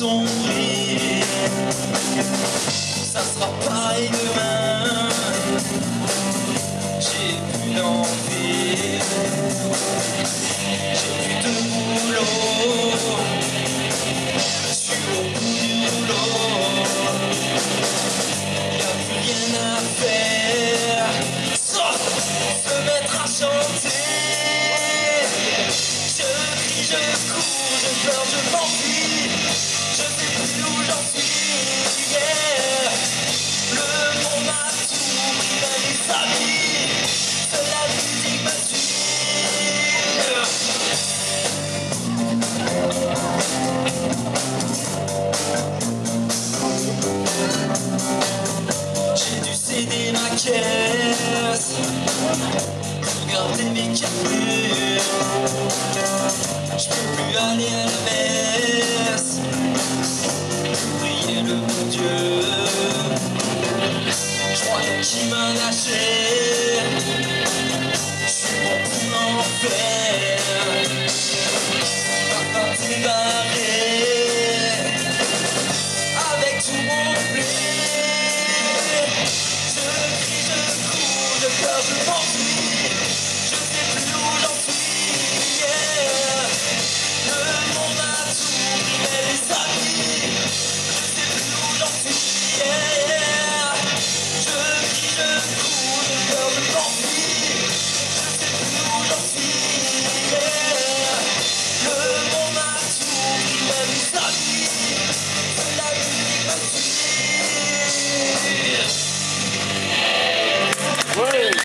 assombri. Ça sera pareil demain. J'ai plus d'envie, j'ai plus de boulot, je suis au bout du rouleau. Y'a plus rien à faire, sauf se mettre à chanter. Je crie, je cours, je pleure, je m'enfuis, je sais plus où j'en suis. Yeah. Le monde m'a tout pris, même les amis, seule la musique me suit. J'ai dû céder ma caisse pour garder mes captures. Je peux plus aller à la mer.